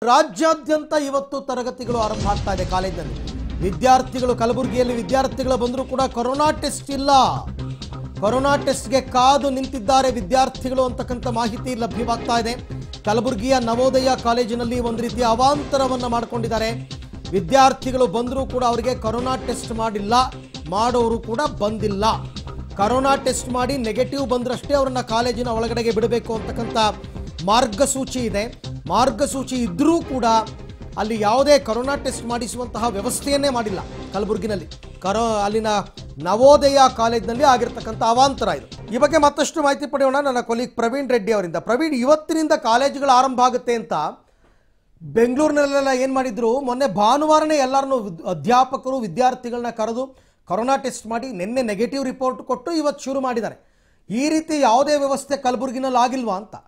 ರಾಜ್ಯಾದ್ಯಂತ ಇವತ್ತು ತರಗತಿಗಳು ಆರಂಭ ಆಗ್ತಾ ಇದೆ ಕಾಲೇಜಿನಲ್ಲಿ. ವಿದ್ಯಾರ್ಥಿಗಳು ಕಲಬುರಗಿಯಲ್ಲಿ ವಿದ್ಯಾರ್ಥಿಗಳು ಬಂದರೂ ಕೂಡ ಕೊರೋನಾ ಟೆಸ್ಟ್ ಇಲ್ಲ. ಕೊರೋನಾ ಟೆಸ್ಟ್ಗೆ ಕಾದು ನಿಂತಿದ್ದಾರೆ ವಿದ್ಯಾರ್ಥಿಗಳು ಅಂತಕ್ಕಂಥ ಮಾಹಿತಿ ಲಭ್ಯವಾಗ್ತಾ ಇದೆ. ಕಲಬುರಗಿಯ ನವೋದಯ ಕಾಲೇಜಿನಲ್ಲಿ ಒಂದು ರೀತಿಯ ಅವಾಂತರವನ್ನು ಮಾಡಿಕೊಂಡಿದ್ದಾರೆ. ವಿದ್ಯಾರ್ಥಿಗಳು ಬಂದರೂ ಕೂಡ ಅವರಿಗೆ ಕೊರೋನಾ ಟೆಸ್ಟ್ ಮಾಡಿಲ್ಲ, ಮಾಡೋರು ಕೂಡ ಬಂದಿಲ್ಲ. ಕೊರೋನಾ ಟೆಸ್ಟ್ ಮಾಡಿ ನೆಗೆಟಿವ್ ಬಂದ್ರಷ್ಟೇ ಅವರನ್ನ ಕಾಲೇಜಿನ ಒಳಗಡೆಗೆ ಬಿಡಬೇಕು ಅಂತಕ್ಕಂಥ ಮಾರ್ಗಸೂಚಿ ಇದೆ. ಮಾರ್ಗಸೂಚಿ ಇದ್ದರೂ ಕೂಡ ಅಲ್ಲಿ ಯಾವುದೇ ಕೊರೋನಾ ಟೆಸ್ಟ್ ಮಾಡಿಸುವಂತಹ ವ್ಯವಸ್ಥೆಯನ್ನೇ ಮಾಡಿಲ್ಲ ಕಲಬುರಗಿನಲ್ಲಿ. ಅಲ್ಲಿನ ನವೋದಯ ಕಾಲೇಜಿನಲ್ಲಿ ಆಗಿರ್ತಕ್ಕಂಥ ಅವಾಂತರ ಇದು. ಈ ಬಗ್ಗೆ ಮತ್ತಷ್ಟು ಮಾಹಿತಿ ಪಡೆಯೋಣ ನನ್ನ ಕೊಲೀಗ್ ಪ್ರವೀಣ್ ರೆಡ್ಡಿ ಅವರಿಂದ. ಪ್ರವೀಣ್, ಇವತ್ತಿನಿಂದ ಕಾಲೇಜುಗಳು ಆರಂಭ ಆಗುತ್ತೆ ಅಂತ ಬೆಂಗಳೂರಿನಲ್ಲೆಲ್ಲ ಏನು ಮಾಡಿದ್ರು, ಮೊನ್ನೆ ಭಾನುವಾರನೇ ಎಲ್ಲರನ್ನೂ ಅಧ್ಯಾಪಕರು ವಿದ್ಯಾರ್ಥಿಗಳನ್ನ ಕರೆದು ಕೊರೋನಾ ಟೆಸ್ಟ್ ಮಾಡಿ ನಿನ್ನೆ ನೆಗೆಟಿವ್ ರಿಪೋರ್ಟ್ ಕೊಟ್ಟು ಇವತ್ತು ಶುರು ಮಾಡಿದ್ದಾರೆ. ಈ ರೀತಿ ಯಾವುದೇ ವ್ಯವಸ್ಥೆ ಕಲಬುರಗಿನಲ್ಲಿ ಆಗಿಲ್ವಾ ಅಂತ?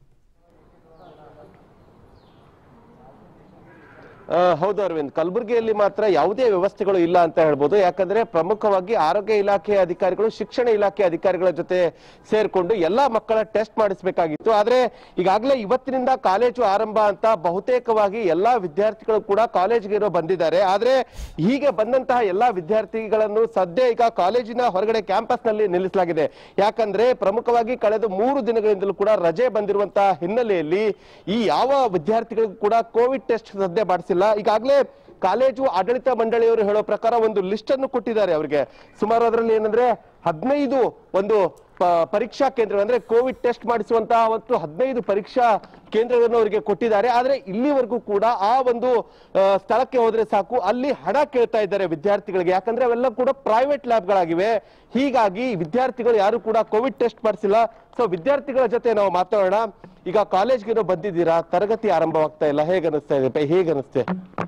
ಹೌದು ಅರವಿಂದ್, ಕಲಬುರಗಿಯಲ್ಲಿ ಮಾತ್ರ ಯಾವುದೇ ವ್ಯವಸ್ಥೆಗಳು ಇಲ್ಲ ಅಂತ ಹೇಳ್ಬೋದು. ಯಾಕಂದ್ರೆ ಪ್ರಮುಖವಾಗಿ ಆರೋಗ್ಯ ಇಲಾಖೆ ಅಧಿಕಾರಿಗಳು ಶಿಕ್ಷಣ ಇಲಾಖೆ ಅಧಿಕಾರಿಗಳ ಜೊತೆ ಸೇರ್ಕೊಂಡು ಎಲ್ಲಾ ಮಕ್ಕಳ ಟೆಸ್ಟ್ ಮಾಡಿಸಬೇಕಾಗಿತ್ತು. ಆದ್ರೆ ಈಗಾಗಲೇ ಇವತ್ತಿನಿಂದ ಕಾಲೇಜು ಆರಂಭ ಅಂತ ಬಹುತೇಕವಾಗಿ ಎಲ್ಲಾ ವಿದ್ಯಾರ್ಥಿಗಳು ಕೂಡ ಕಾಲೇಜಿಗೆ ಬಂದಿದ್ದಾರೆ. ಆದ್ರೆ ಹೀಗೆ ಬಂದಂತಹ ಎಲ್ಲಾ ವಿದ್ಯಾರ್ಥಿಗಳನ್ನು ಸದ್ಯ ಈಗ ಕಾಲೇಜಿನ ಹೊರಗಡೆ ಕ್ಯಾಂಪಸ್ ನಲ್ಲಿ ನಿಲ್ಲಿಸಲಾಗಿದೆ. ಯಾಕಂದ್ರೆ ಪ್ರಮುಖವಾಗಿ ಕಳೆದ 3 ದಿನಗಳಿಂದಲೂ ಕೂಡ ರಜೆ ಬಂದಿರುವಂತಹ ಹಿನ್ನೆಲೆಯಲ್ಲಿ ಈ ಯಾವ ವಿದ್ಯಾರ್ಥಿಗಳಿಗೂ ಕೂಡ ಕೋವಿಡ್ ಟೆಸ್ಟ್ ಸದ್ಯ ಮಾಡಿಸಿಲ್ಲ. ಈಗಾಗಲೇ ಕಾಲೇಜು ಆಡಳಿತ ಮಂಡಳಿಯವರು ಹೇಳೋ ಪ್ರಕಾರ ಒಂದು ಲಿಸ್ಟ್ ಅನ್ನು ಕೊಟ್ಟಿದ್ದಾರೆ ಅವರಿಗೆ. ಸುಮಾರು ಅದರಲ್ಲಿ ಏನಂದ್ರೆ 15 ಒಂದು ಪರೀಕ್ಷಾ ಕೇಂದ್ರ ಅಂದ್ರೆ ಕೋವಿಡ್ ಟೆಸ್ಟ್ ಮಾಡಿಸುವಂತಹ 15 ಪರೀಕ್ಷಾ ಕೇಂದ್ರಗಳನ್ನು ಅವರಿಗೆ ಕೊಟ್ಟಿದ್ದಾರೆ. ಆದ್ರೆ ಇಲ್ಲಿವರೆಗೂ ಕೂಡ ಆ ಒಂದು ಸ್ಥಳಕ್ಕೆ ಹೋದ್ರೆ ಸಾಕು, ಅಲ್ಲಿ ಹಣ ಕೇಳ್ತಾ ಇದ್ದಾರೆ ವಿದ್ಯಾರ್ಥಿಗಳಿಗೆ. ಯಾಕಂದ್ರೆ ಅವೆಲ್ಲ ಕೂಡ ಪ್ರೈವೇಟ್ ಲ್ಯಾಬ್ಗಳಾಗಿವೆ. ಹೀಗಾಗಿ ವಿದ್ಯಾರ್ಥಿಗಳು ಯಾರು ಕೂಡ ಕೋವಿಡ್ ಟೆಸ್ಟ್ ಮಾಡಿಸಿಲ್ಲ. ಸೊ ವಿದ್ಯಾರ್ಥಿಗಳ ಜೊತೆ ನಾವು ಮಾತಾಡೋಣ. ಈಗ ಕಾಲೇಜ್ಗೆ ಬಂದಿದ್ದೀರಾ, ತರಗತಿ ಆರಂಭವಾಗ್ತಾ ಇಲ್ಲ, ಹೇಗೆ ಅನಿಸ್ತಾ ಇದೆ? ಹೇಗೆ ಅನಿಸ್ತೆ?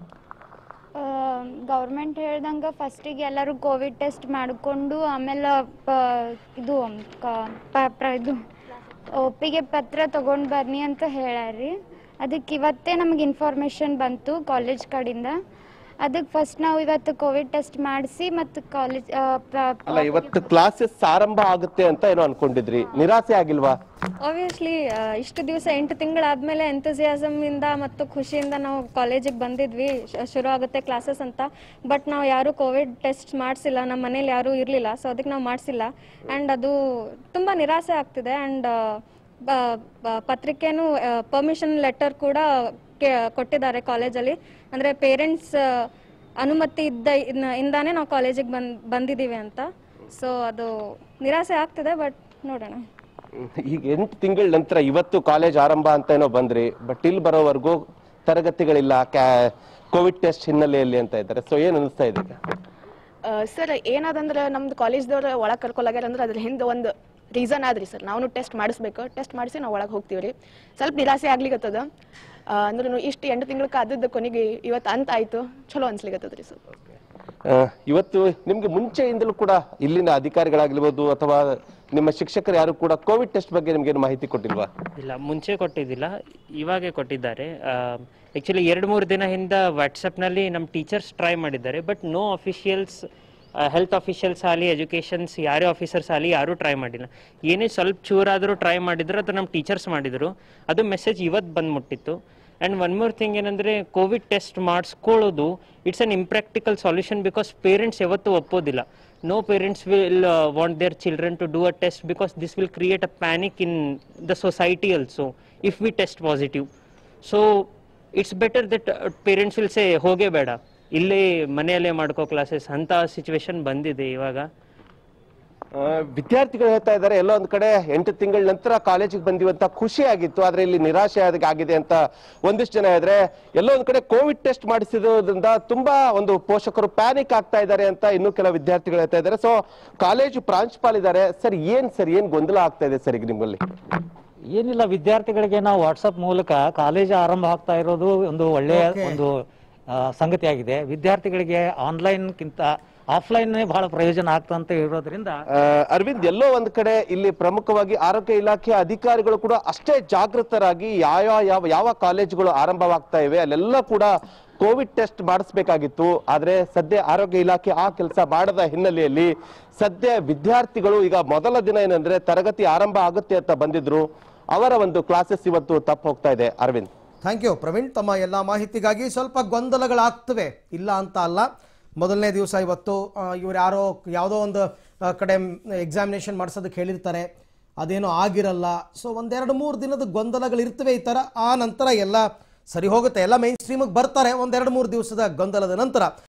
ಗೌರ್ಮೆಂಟ್ ಹೇಳ್ದಂಗೆ ಫಸ್ಟಿಗೆ ಎಲ್ಲರೂ ಕೋವಿಡ್ ಟೆಸ್ಟ್ ಮಾಡಿಕೊಂಡು ಆಮೇಲೆ ಇದು ಒಪ್ಪಿಗೆ ಪತ್ರ ತೊಗೊಂಡು ಬನ್ನಿ ಅಂತ ಹೇಳ್ಯಾರ್ರಿ. ಅದಕ್ಕೆ ಇವತ್ತೇ ನಮಗೆ ಇನ್ಫಾರ್ಮೇಷನ್ ಬಂತು ಕಾಲೇಜ್ ಕಡೆಯಿಂದ. ಅದಕ್ಕೆ ಫಸ್ಟ್ ನಾವು ಇವತ್ತು ಕೋವಿಡ್ ಟೆಸ್ಟ್ ಮಾಡಿಸಿ ಮತ್ತು ಕಾಲೇಜ್ ಅಲ್ಲ, ಇವತ್ತು ಕ್ಲಾಸಸ್ ಆರಂಭ ಆಗುತ್ತೆ ಅಂತ ಏನೋ ಅನ್ಕೊಂಡಿದ್ರಿ, ನಿರಾಸೆ ಆಗಿಲ್ವಾ? ಆಬ್ವಿಯಸ್ಲಿ ಇಷ್ಟು ದಿವಸ 8 ತಿಂಗಳಾದ್ಮೇಲೆ ಎಂಥೂಸಿಯಾಸಮ್ ಇಂದ ಮತ್ತು ಖುಷಿಯಿಂದ ನಾವು ಕಾಲೇಜಿಗೆ ಬಂದಿದ್ವಿ, ಶುರು ಆಗುತ್ತೆ ಕ್ಲಾಸಸ್ ಅಂತ. ಬಟ್ ನಾವು ಯಾರು ಕೋವಿಡ್ ಟೆಸ್ಟ್ ಮಾಡಿಸಿಲ್ಲ, ನಮ್ಮ ಮನೇಲಿ ಯಾರೂ ಇರಲಿಲ್ಲ, ಸೊ ಅದಕ್ಕೆ ನಾವು ಮಾಡಿಸಿಲ್ಲ. ಆ್ಯಂಡ್ ಅದು ತುಂಬ ನಿರಾಸೆ ಆಗ್ತಿದೆ. ಆ್ಯಂಡ್ ಪತ್ರಿಕೆನೂ ಪರ್ಮಿಷನ್ ಲೆಟರ್ ಕೂಡ ಕೊಟ್ಟಿದ್ದಾರೆ ಕಾಲೇಜಲ್ಲಿ. ಅಂದರೆ ಪೇರೆಂಟ್ಸ್ ಅನುಮತಿ ಇಂದಾನೇ ನಾವು ಕಾಲೇಜಿಗೆ ಬಂದಿದ್ದೀವಿ ಅಂತ. ಸೊ ಅದು ನಿರಾಸೆ ಆಗ್ತಿದೆ, ಬಟ್ ನೋಡೋಣ. ಈಗ 8 ತಿಂಗಳ ನಂತರ ಇವತ್ತು ಕಾಲೇಜ್ ಆರಂಭ ಅಂತ ಏನೋ ಬಂದ್ರಿ, ಬಟ್ ಇಲ್ಲಿ ಬರೋವರೆಗೂ ತರಗತಿಗಳಿಲ್ಲ ಕೋವಿಡ್ ಟೆಸ್ಟ್ ಹಿನ್ನೆಲೆಯಲ್ಲಿ ಅಂತ ಇದ್ದಾರೆ. ಸೊ ಏನ್ ಅನಿಸ್ತಾ ಇದೆ? ಸರ್ ಏನಾದಂದ್ರೆ ನಮ್ದು ಕಾಲೇಜ್ದವ್ರು ಒಳಗೆ ಕರ್ಕೊಲಾಗ್ಯಾರ ಅಂದ್ರೆ ಅದ್ರ ಹಿಂದೆ ಒಂದು ರೀಸನ್ ಆದ್ರಿ ಸರ್. ನಾವು ಟೆಸ್ಟ್ ಮಾಡಿಸ್ಬೇಕು, ಟೆಸ್ಟ್ ಮಾಡಿಸಿ ನಾವು ಒಳಗೆ ಹೋಗ್ತೀವಿ ರೀ. ಸ್ವಲ್ಪ ನಿರಾಸೆ ಆಗ್ಲಿಕ್ಕತ್ತದ. ಅಂದ್ರೂ ಇಷ್ಟು 8 ತಿಂಗಳ ಕಾದದ್ದು ಕೊನೆಗೆ ಇವತ್ತು ಅಂತ ಆಯ್ತು, ಚಲೋ ಅನ್ಸ್ಲಿಕ್ಕತ್ತದ್ರಿ ಸರ್. ಇವತ್ತು ನಿಮ್ಗೆ ಮುಂಚೆಯಿಂದಲೂ ಕೂಡ ಇಲ್ಲಿನ ಅಧಿಕಾರಿಗಳಾಗಿರ್ಬೋದು ಅಥವಾ ನಿಮ್ಮ ಶಿಕ್ಷಕರು ಯಾರು ಕೂಡ ಕೋವಿಡ್ ಟೆಸ್ಟ್ ಬಗ್ಗೆ ನಿಮ್ಗೇನು ಮಾಹಿತಿ ಕೊಟ್ಟಿಲ್ವಾ? ಇಲ್ಲ, ಮುಂಚೆ ಕೊಟ್ಟಿದ್ದಿಲ್ಲ, ಇವಾಗೆ ಕೊಟ್ಟಿದ್ದಾರೆ. ಆ್ಯಕ್ಚುಲಿ 2-3 ದಿನ ಹಿಂದೆ ವಾಟ್ಸಪ್ನಲ್ಲಿ ನಮ್ಮ ಟೀಚರ್ಸ್ ಟ್ರೈ ಮಾಡಿದ್ದಾರೆ. But no officials, health officials ಆಗಲಿ ಎಜುಕೇಷನ್ಸ್ ಯಾರೇ ಆಫೀಸರ್ಸ್ ಆಗಲಿ ಯಾರೂ ಟ್ರೈ ಮಾಡಿಲ್ಲ. ಏನೇ ಸ್ವಲ್ಪ ಚೂರಾದರೂ ಟ್ರೈ ಮಾಡಿದ್ರು ಅದು ನಮ್ಮ ಟೀಚರ್ಸ್ ಮಾಡಿದರು. ಅದು ಮೆಸೇಜ್ ಇವತ್ತು ಬಂದು ಮುಟ್ಟಿತ್ತು. ಆ್ಯಂಡ್ ಒನ್ ಮೋರ್ ಥಿಂಗ್ ಏನಂದರೆ, ಕೋವಿಡ್ ಟೆಸ್ಟ್ ಮಾಡಿಸ್ಕೊಳ್ಳೋದು it's an impractical solution. Because parents ಯಾವತ್ತೂ ಒಪ್ಪೋದಿಲ್ಲ. No parents will want their children to do a test because this will create a panic in the society also if we test positive. So it's better that parents will say ಹೋಗೇ ಬೇಡ, ಇಲ್ಲೇ ಮನೆಯಲ್ಲೇ ಮಾಡ್ಕೋ classes ಅಂತ situation ಬಂದಿದೆ ಇವಾಗ. ವಿದ್ಯಾರ್ಥಿಗಳು ಹೇಳ್ತಾ ಇದ್ದಾರೆ ಎಲ್ಲೋ ಒಂದ್ ಕಡೆ 8 ತಿಂಗಳ ನಂತರ ಕಾಲೇಜಿಗೆ ಬಂದಿವಂತ ಖುಷಿ ಆಗಿತ್ತು, ಆದ್ರೆ ಇಲ್ಲಿ ನಿರಾಶೆ ಆಗಿದೆ ಅಂತ ಒಂದಿಷ್ಟು ಜನ ಇದ್ರೆ. ಎಲ್ಲೋ ಒಂದ್ ಕಡೆ ಕೋವಿಡ್ ಟೆಸ್ಟ್ ಮಾಡಿಸಿದ್ರಿಂದ ತುಂಬಾ ಒಂದು ಪೋಷಕರು ಪ್ಯಾನಿಕ್ ಆಗ್ತಾ ಇದ್ದಾರೆ ಅಂತ ಇನ್ನು ಕೆಲವು ವಿದ್ಯಾರ್ಥಿಗಳು ಹೇಳ್ತಾ ಇದ್ದಾರೆ. ಸೊ ಕಾಲೇಜು ಪ್ರಾಂಶುಪಾಲ ಇದ್ದಾರೆ ಸರ್, ಏನ್ ಗೊಂದಲ ಆಗ್ತಾ ಇದೆ ಸರ್ ಈಗ ನಿಮ್ಮಲ್ಲಿ? ಏನಿಲ್ಲ, ವಿದ್ಯಾರ್ಥಿಗಳಿಗೆ ನಾವು ವಾಟ್ಸಪ್ ಮೂಲಕ ಕಾಲೇಜು ಆರಂಭ ಆಗ್ತಾ ಇರೋದು ಒಂದು ಒಳ್ಳೆಯ ಒಂದು ಸಂಗತಿಯಾಗಿದೆ. ವಿದ್ಯಾರ್ಥಿಗಳಿಗೆ ಆನ್ಲೈನ್ಗಿಂತ ಆಫ್ಲೈನ್ ಬಹಳ ಪ್ರಯೋಜನ ಆಗ್ತಂತ ಇರೋದ್ರಿಂದ ಅರವಿಂದ್, ಎಲ್ಲೋ ಒಂದ್ ಕಡೆ ಇಲ್ಲಿ ಪ್ರಮುಖವಾಗಿ ಆರೋಗ್ಯ ಇಲಾಖೆ ಅಧಿಕಾರಿಗಳು ಕೂಡ ಅಷ್ಟೇ ಜಾಗೃತರಾಗಿ ಯಾವ ಕಾಲೇಜುಗಳು ಆರಂಭವಾಗ್ತಾ ಇವೆ ಅಲ್ಲೆಲ್ಲ ಕೂಡ ಕೋವಿಡ್ ಟೆಸ್ಟ್ ಮಾಡಿಸಬೇಕಾಗಿತ್ತು. ಆದ್ರೆ ಸದ್ಯ ಆರೋಗ್ಯ ಇಲಾಖೆ ಆ ಕೆಲಸ ಮಾಡದ ಹಿನ್ನೆಲೆಯಲ್ಲಿ ಸದ್ಯ ವಿದ್ಯಾರ್ಥಿಗಳು ಈಗ ಮೊದಲ ದಿನ ಏನಂದ್ರೆ ತರಗತಿ ಆರಂಭ ಆಗುತ್ತೆ ಅಂತ ಬಂದಿದ್ರು, ಅವರ ಒಂದು ಕ್ಲಾಸಸ್ ಇವತ್ತು ತಪ್ಪು ಹೋಗ್ತಾ ಇದೆ. ಅರವಿಂದ್. ಥ್ಯಾಂಕ್ ಯು ಪ್ರವೀಣ್, ತಮ್ಮ ಎಲ್ಲ ಮಾಹಿತಿಗಾಗಿ. ಸ್ವಲ್ಪ ಗೊಂದಲಗಳಾಗ್ತವೆ, ಇಲ್ಲ ಅಂತ ಅಲ್ಲ. ಮೊದಲನೇ ದಿವಸ ಇವತ್ತು ಇವ್ರು ಯಾವುದೋ ಒಂದು ಕಡೆ ಎಕ್ಸಾಮಿನೇಷನ್ ಮಾಡಿಸೋದಕ್ಕೆ ಹೇಳಿರ್ತಾರೆ, ಅದೇನೋ ಆಗಿರಲ್ಲ. ಸೊ 1-2-3 ದಿನದ ಗೊಂದಲಗಳಿರ್ತವೆ ಈ ಥರ. ಆ ನಂತರ ಎಲ್ಲ ಸರಿ ಹೋಗುತ್ತೆ, ಎಲ್ಲ ಮೈನ್ ಸ್ಟ್ರೀಮಿಗೆ ಬರ್ತಾರೆ 1-2-3 ದಿವಸದ ಗೊಂದಲದ ನಂತರ.